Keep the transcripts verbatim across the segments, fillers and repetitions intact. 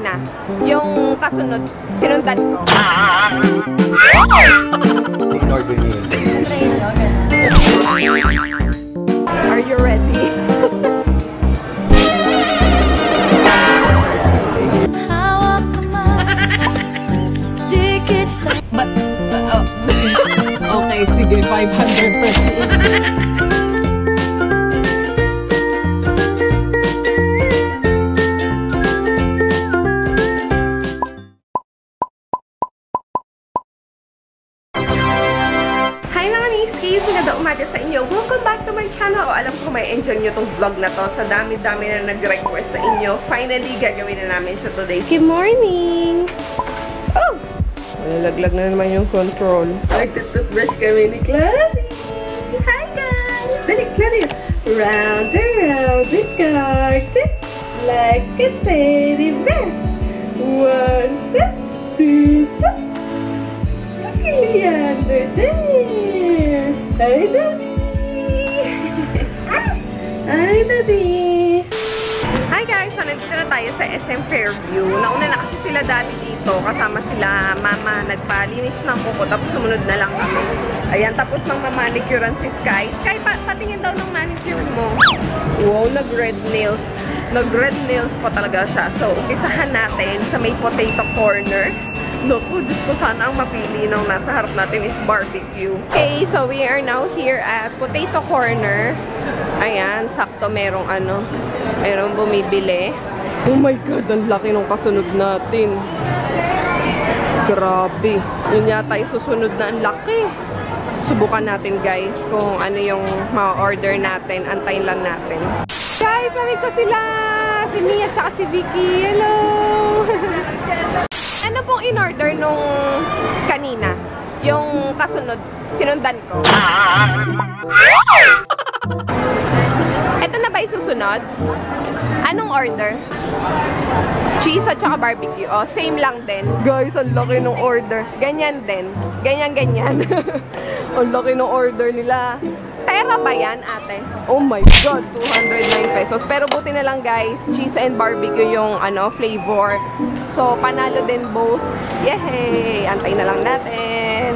kanina. Yung kasunod, sinundan ko. Are you ready? But, uh, okay, sige, five hundred pesos. Magandang umaga sa inyo. Welcome back to my channel. O, alam ko may enjoy nyo tong vlog na to. Sa dami-dami na nag-request sa inyo. Finally, gagawin na namin siya today. Good morning! Oh! Nalaglag na naman yung control. Nagtututbrush kami ni Clary! Hi guys! Dali, Clary! Round and round the garden like a teddy bear. One step, two step. Look at Leander there! Hi, Daddy! Hi, Daddy! Hi guys! So, nandito na tayo sa S M Fairview. Nauna na kasi sila Daddy dito. Kasama sila Mama. Nagpalinis ng kuko. Tapos sumunod na lang kami. Ayan, tapos nang mamanicurean si Sky. Sky, pa patingin daw ng manicure mo. Wow, nag-red nails. Nag-red nails pa talaga siya. So, umpisahan natin sa may potato corner. Naku, Diyos ko, sana ang mapili nung nasa harap natin is barbecue. Okay, so we are now here at Potato Corner. Ayan, sakto merong ano, merong bumibili. Oh my God, ang laki nung kasunod natin. Grabe. Yun yata yung susunod na ang laki. Subukan natin guys kung ano yung ma-order natin. Antayin lang natin. Guys, namin ko sila! Si Mia at si Vicky. Hello! Ano pong in-order nung kanina? Yung kasunod, sinundan ko. Ito na ba yung susunod? Anong order? Cheese at saka barbecue. Oh, same lang din. Guys, ang laki ng order. Ganyan din. Ganyan-ganyan. Ang laki ng order nila. Pera ba yan, ate? Oh my God, two hundred nine pesos. Pero buti na lang guys, cheese and barbecue yung ano, flavor. So, panalo din both. Yehey! Antay na lang natin.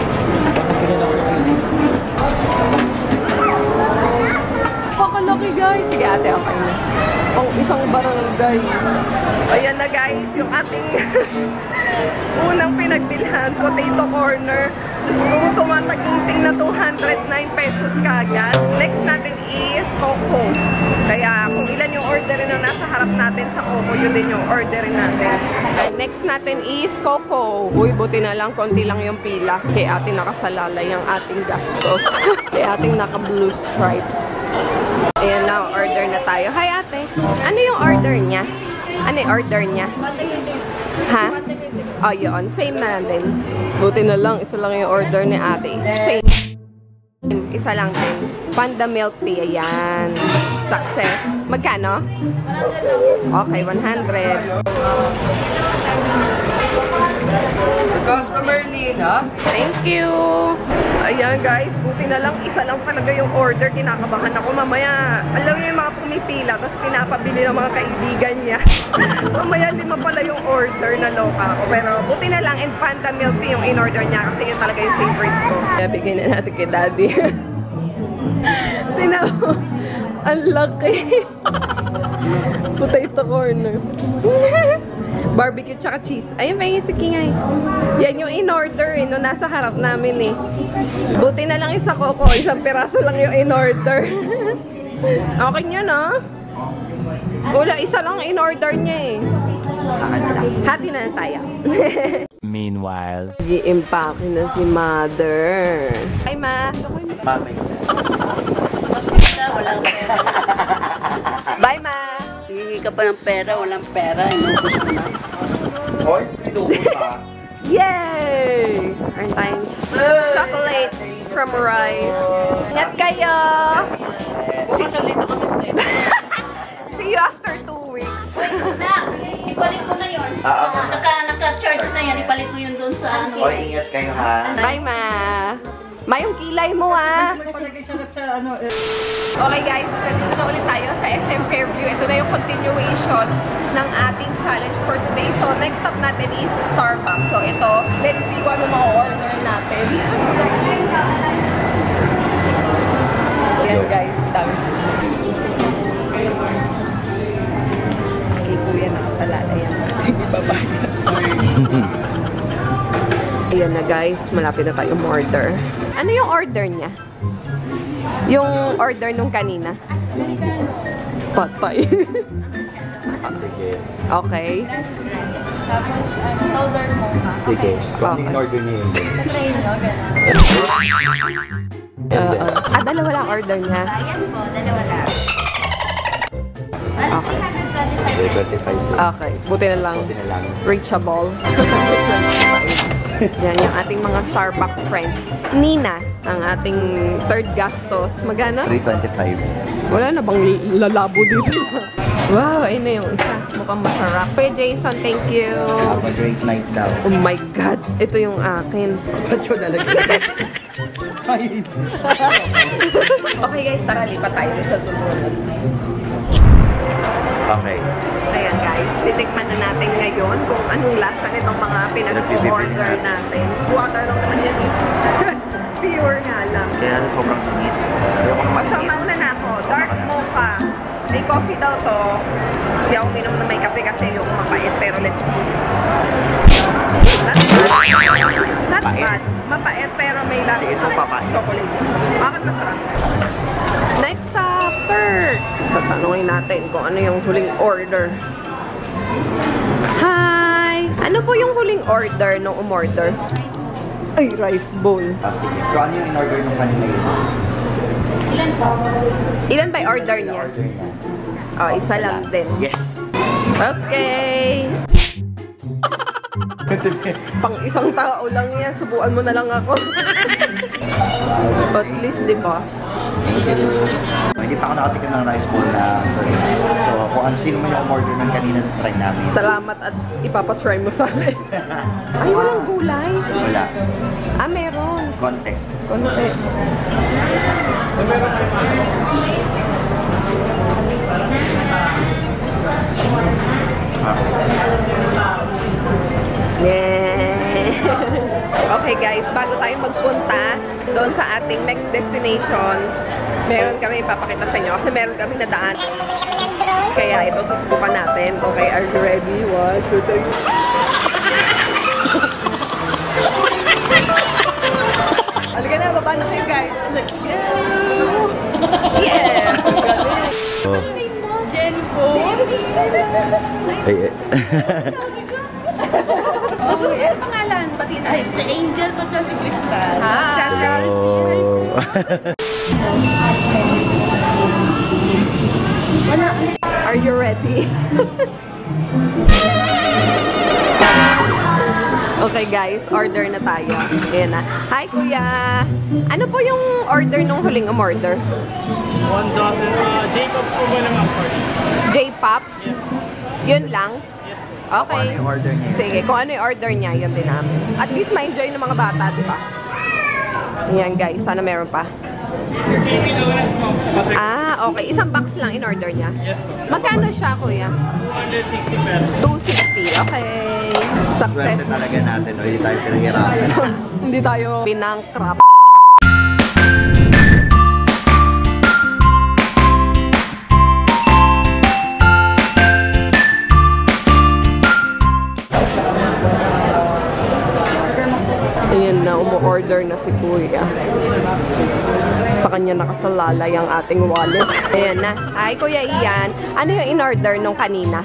Pakalaki guys. Sige ate, okay na. Pang isang barangay. Ayan na guys, yung ating unang pinagbilhan, potato corner. Diyos ko, tumataginting na two hundred nine pesos kagad. Next natin is Coco. Kaya kung ilan yung orderin na nasa harap natin sa Coco, yun din yung orderin natin. And next natin is Coco. Uy, buti na lang, konti lang yung pila. Kaya ating nakasalalay ang ating gastos. Kaya ating naka-blue stripes. Ayan na, order na tayo. Hi ate, ano yung order niya? Ano yung order niya? Ha? Oh, yun. Same na lang din. Buti na lang, isa lang yung order ni ate. Same. Isa lang din. Panda milk tea. Ayan. Success. Magkano? Okay, one hundred. Customer Nina. Thank you. Ayan guys, buti na lang, isa lang talaga yung order. Kinakabahan ako mamaya. Alam niyo yung mga pumipila, tapos pinapabili ng mga kaibigan niya. Mamaya lima pala yung order, na loka ako. Pero buti na lang, and Panda milk tea yung in-order niya kasi yun talaga yung favorite ko. Kaya bigyan na natin kay Daddy. Tingnan mo, ang laki. Potato corner. Barbecue tsaka cheese. Ayun ba yung si Kingay? Yan yung in-order eh, no? Nasa harap namin eh. Buti na lang isa Coco, isang piraso lang yung in-order. Okay nyo, no? Wala, isa lang in-order niya eh. Hati na na tayo. Meanwhile, i-impake na si Mother. Hi, Ma. Bye, Ma. Hindi ka pa ng pera, walang pera. Inubos mo na. Hoy, pinubos pa. Yay! Earn time. Chocolate from Rice. Ingat kayo! See, See you after two weeks. Na, ipalit ko na yun. Naka, naka-charge na yan. Ipalit mo yun doon sa ano. Hoy, ingat kayo ha. Bye, Ma! Mayong kilay mo ah. Okay guys, nandito na ulit tayo sa S M Fairview. Ito na yung continuation ng ating challenge for today. So next stop natin is Starbucks. So ito, let's see kung ano ma-order natin. Ayan guys, dami. Kay kuya nakasalala yan. Sige, bye-bye. Ayan na guys, malapit na tayo order. Ano yung order niya? Yung order nung kanina? Patay. Sige. Okay. Tapos, ano, powder mo. Sige. Kung Okay. ano order niya yun. Try nyo, gano'n. Uh, uh, ah, dalawa lang order niya. Yes po, dalawa lang. Okay. twenty-five. Okay, buti na lang. Buti na lang. Reachable. Yan, yung ating mga Starbucks friends. Nina, ang ating third gastos. Magana? three twenty-five. Wala na bang lalabo dito? Wow, ayun na yung isa. Mukhang masarap. Kuya Jason, thank you. Have a great night daw. Oh my God, ito yung akin. Ba't yun nalagyan? Ay. Okay guys, tara, lipat tayo sa sumunod. Okay. Ayan guys, titikman na natin ngayon kung anong lasa nitong mga pinag-order natin. Water lang naman yan. Pure nga lang. Kaya sobrang init. Ayoko naman So, mauna na ako. Dark mocha. May coffee daw to. Hindi ako minom na may kape kasi yung mapait. Pero let's see. Not bad. Not bad. Mapait pero may lasa Sige, so papait. chocolate. Bakit masarap? Next stop, Turks. Tatanungin natin kung ano yung huling order. Hi! Ano po yung huling order nung umorder? Ay, rice bowl. Ah, sige. So, ano yung in-order nung kanina yun? Ilan po? Ilan ba yung order niya? Order niya. Oh, isa lang din. Yes. Okay. Pang isang tao lang yan. Subuan mo na lang ako. At least, di ba? Hindi pa ako nakatikim ng rice bowl na drinks. So, kung ano sino man yung umorder ng kanina, try namin. Salamat at ipapatry mo sa akin. Ay, walang gulay. Wala. Ah, meron. Konti. Konti. Ah. Yeah. Okay guys, bago tayo magpunta doon sa ating next destination, meron kami ipapakita sa inyo kasi meron kami nadaan. Kaya ito susubukan natin. Okay, are you ready? One, two, three. Halika na, baba na kayo guys. Let's go! Yes! Oh. Jenny po. Ay, ay. Oh, ano pangalan? Pati ay, si Angel ko siya si Crystal. Hi. Siya siya. Hello. Are you ready? Okay guys, order na tayo. Ayan na. Hi kuya! Ano po yung order nung huling umorder? One dozen, uh, Jacobs po ba naman for J-pop? Yes. Yun lang? Yes po. Okay. Kung ano yung order niya. Sige, kung ano yung order niya, yun din namin. At least ma-enjoy ng mga bata, di ba? Ayan guys, sana meron pa. Baby donuts mo. Patrick. Ah, okay. Isang box lang in order niya. Yes po. Magkano siya kuya? two hundred sixty pesos. two sixty. Okay. Success. Swerte talaga natin. O, hindi tayo pinahirapan. Hindi tayo pinangkrap. Ayan na, umu-order na si Kuya. Sa kanya nakasalalay ang ating wallet. Ayan na. Ay, Kuya Ian. Ano yung in-order nung kanina?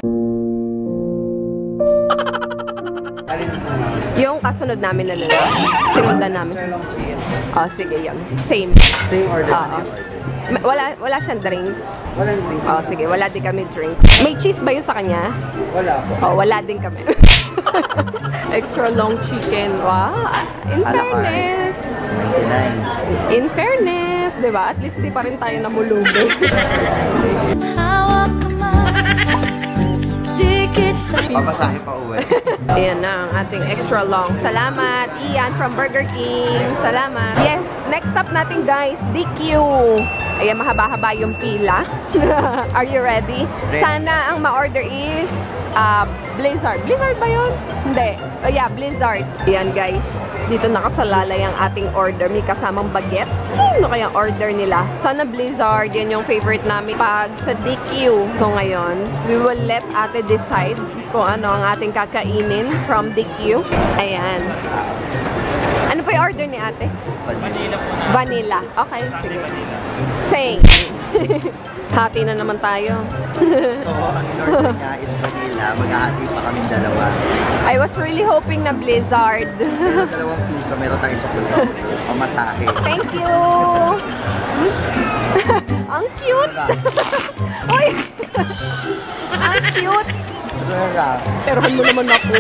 Yung kasunod namin na lalaki. Sinundan namin. Sir long chicken. Oh, sige, yun. Same. Same order. Oo. Same order. Ma- Wala, wala siyang drinks. Walang drinks. Oh, sige. Wala din kami drinks. May cheese ba yun sa kanya? Wala po. Oh, wala din kami. Extra long chicken. Wow. In A la carte. fairness. ninety-nine. In fairness, di ba? At least di pa rin tayo namulubi. Papasahin pa uwi. Ayan na ang ating extra long. Salamat, Ian from Burger King. Salamat. Yes, Next stop natin guys, D Q. Ayan, mahaba-haba yung pila. Are you ready? Ready. Sana ang ma-order is uh, Blizzard. Blizzard ba yun? Hindi. Oh yeah, Blizzard. Ayan guys. Dito nakasalalay ang ating order. May kasamang bagets. Ano kayang order nila? Sana Blizzard. Yan yung favorite namin pag sa D Q. So ngayon, we will let ate decide kung ano ang ating kakainin from D Q. Ayan. Ano pa yung order ni ate? Vanilla po na. Vanilla. Okay, sige. Vanilla. Same. Happy na naman tayo. So, ang in-order niya is vanilla. Maghahati pa kami dalawa. I was really hoping na Blizzard. Meron dalawang piso, meron tayong sukulo. O masahe. Thank you! Ang cute! Uy! Ang cute! Ano nga? Perohan mo naman ako.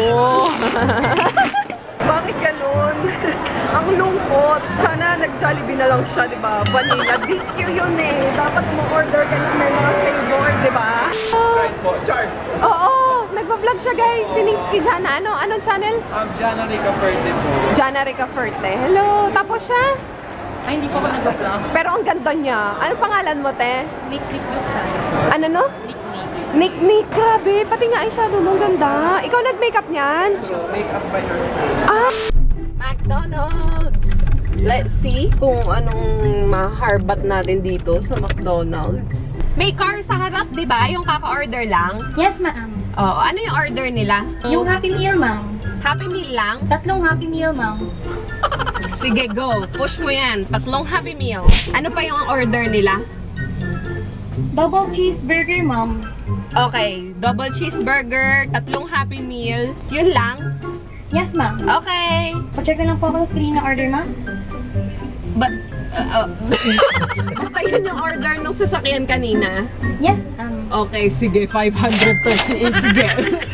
Bakit ganun? Ang lungkot. Sana nag-Jollibee na lang siya, di ba? Vanilla. D Q yun eh. Dapat mo order ka ng may mga flavor, di ba? Right po, Char. Oo! Nagpa-vlog siya guys. Si Nixky Jana. Ano? Anong channel? I'm Jana Rica Verde po. Jana Rica Ferte. Hello! Tapos siya? Ay, hindi po ako nag-vlog. Pero ang ganda niya. Ano pangalan mo, te? Nick Nick Gusta. Ano no? Nick Nick. Nick Nick. Grabe. Pati nga eyeshadow mo. Ang ganda. Ikaw nag-makeup niyan? Make up by your style. Ah! McDonald's! Let's see kung anong maharbat natin dito sa McDonald's. May car sa harap, di ba? Yung kaka-order lang. Yes, ma'am. Oh, ano yung order nila? Yung Happy Meal, ma'am. Happy Meal lang? Tatlong Happy Meal, ma'am. Sige, go. Push mo yan. Tatlong Happy Meal. Ano pa yung order nila? Double cheeseburger, ma'am. Okay. Double cheeseburger, tatlong Happy Meal. Yun lang? Yes, ma'am. Okay. Pa-check na lang po ako sa screen na order, ma'am. But, uh, uh, basta yun yung order nung sasakyan kanina. Yes, ma'am. Okay, sige. five hundred thirty-eight. Sige.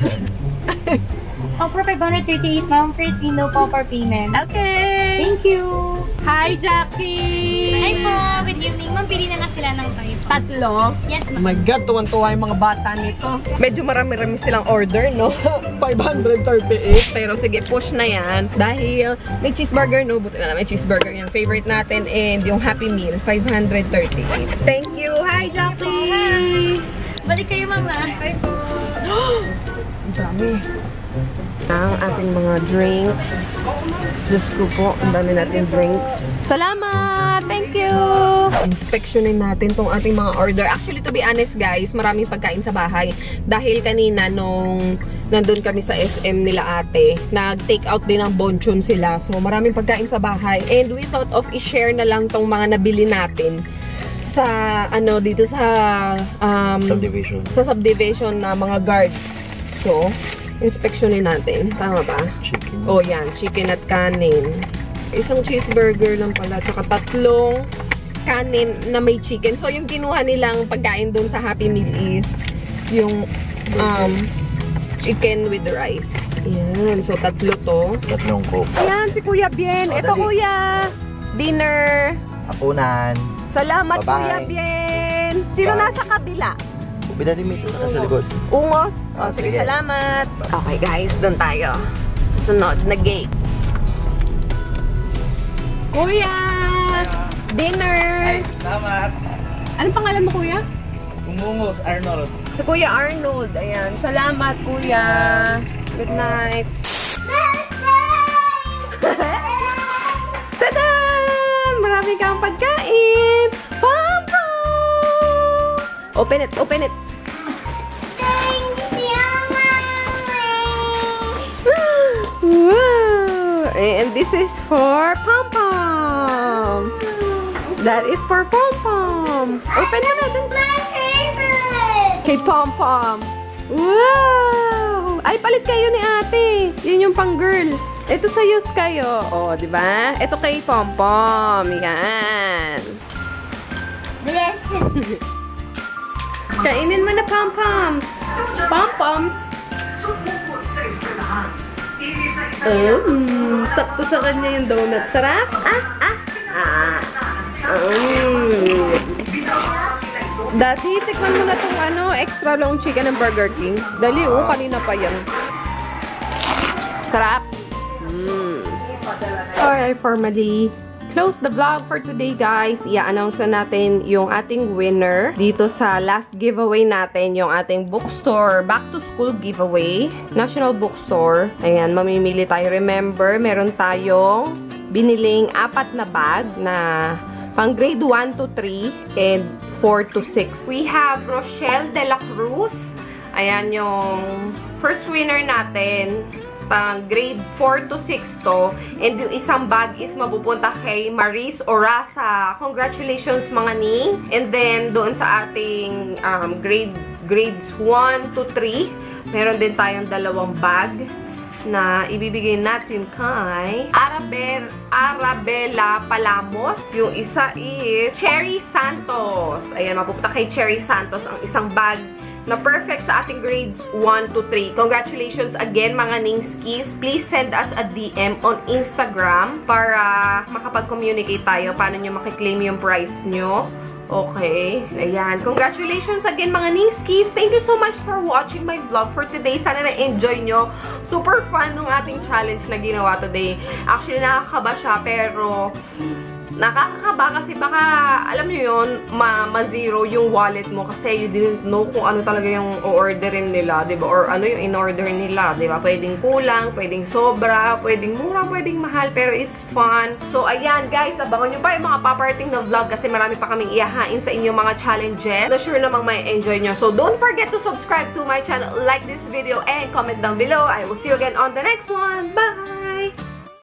Offer five hundred thirty-eight, ma'am. First window po for payment. Okay. Thank you. Hi, Jackie. Hi po. Good evening, ma'am. Pili na lang sila ng tayo po. Tatlo? Yes, Oh ma'am. my God, tuwan-tuwa yung mga bata nito. Medyo marami-rami silang order, no? five hundred thirty-eight. Pero sige, push na yan. Dahil may cheeseburger, no? Buti na lang may cheeseburger yung favorite natin. And yung Happy Meal, five hundred thirty-eight. Thank you. Hi, Jackie. Hi. Balik kayo, mama. Bye po. Ang dami. Ang ating mga drinks. Diyos ko po, ang dami natin drinks. Salamat! Thank you! Inspectionin natin tong ating mga order. Actually, to be honest guys, maraming pagkain sa bahay. Dahil kanina nung nandun kami sa S M nila ate, nag-take out din ng bonchon sila. So, maraming pagkain sa bahay. And we thought of i-share na lang tong mga nabili natin sa, ano, dito sa um, Subdivision. sa subdivision na mga guard. So, inspeksyonin natin. Tama ba? Chicken. Oh, yan. Chicken at kanin. Isang cheeseburger lang pala. Tsaka tatlong kanin na may chicken. So, yung kinuha nilang pagkain doon sa Happy Meal is yung um, chicken with rice. Ayan. So, tatlo to. Tatlong coke. Ayan, si Kuya Bien. Oh, Ito, dali. Kuya. Dinner. Hapunan. Salamat, Bye-bye. Kuya Bien. Sino Bye. nasa kabila? Binali mo isa sa likod. Ungos. Ah, Oh, sige, sige. salamat. Okay, guys. Doon tayo. Sunod na gate. Kuya! Dinner! Salamat. Anong pangalan mo, Kuya? Umungos, Arnold. Si Kuya Arnold. Ayan. Salamat, Kuya. Good night. Tada! Marami kang pagkain! Papa! Open it, open it. Wow! And this is for Pom Pom. That is for Pom Pom. Open na natin. My favorite! Kay Pom Pom. Wow! Ay, palit kayo ni ate. Yun yung pang girl. Ito sa use kayo. O, oh, di ba? Ito kay Pom Pom. Yan. Bless. Kainin mo na Pom Poms. Pom Poms. Um, sakto sa kanya yung donut. Sarap? Ah, ah, ah. Um. Dati, tikman mo na itong ano, extra long chicken ng Burger King. Dali, oh, kanina pa yan. Sarap. Mm. Alright, formally close the vlog for today, guys. I-announce na natin yung ating winner dito sa last giveaway natin, yung ating bookstore back to school giveaway. National Bookstore. Ayan, mamimili tayo. Remember, meron tayong biniling apat na bag na pang grade one to three and four to six. We have Rochelle de la Cruz. Ayan yung first winner natin. Pang grade four to six to. And yung isang bag is mapupunta kay Maris Orasa. Congratulations mga ning. And then doon sa ating um, grade grades one to three, meron din tayong dalawang bag na ibibigay natin kay Arabel, Arabella Palamos. Yung isa is Cherry Santos. Ayan, mapupunta kay Cherry Santos ang isang bag na perfect sa ating grades one to three. Congratulations again mga Ningskis. Please send us a D M on Instagram para makapag-communicate tayo paano nyo makiklaim yung prize nyo. Okay. Ayan. Congratulations again mga Ningskis. Thank you so much for watching my vlog for today. Sana na-enjoy nyo. Super fun nung ating challenge na ginawa today. Actually, nakakaba siya pero nakakakaba kasi baka, alam nyo yun, ma-zero yung wallet mo kasi you didn't know kung ano talaga yung o-orderin nila, diba? Or ano yung in-order nila, diba? Pwedeng kulang, pwedeng sobra, pwedeng mura, pwedeng mahal, pero it's fun. So, ayan, guys, abangan nyo pa yung mga paparting na vlog kasi marami pa kaming iyahain sa inyong mga challenges na sure namang may enjoy nyo. So, don't forget to subscribe to my channel, like this video, and comment down below. I will see you again on the next one. Bye!